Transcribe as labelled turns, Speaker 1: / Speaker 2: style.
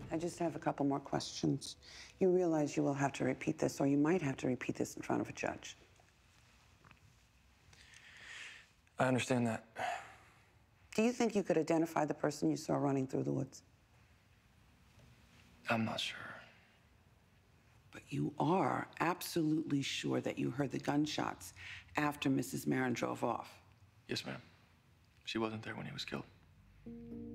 Speaker 1: I just have a couple more questions. You realize you will have to repeat this, or you might have to repeat this in front of a judge.
Speaker 2: I understand that.
Speaker 1: Do you think you could identify the person you saw running through the woods?
Speaker 2: I'm not sure.
Speaker 1: But you are absolutely sure that you heard the gunshots after Mrs. Marin drove off?
Speaker 2: Yes, ma'am. She wasn't there when he was killed.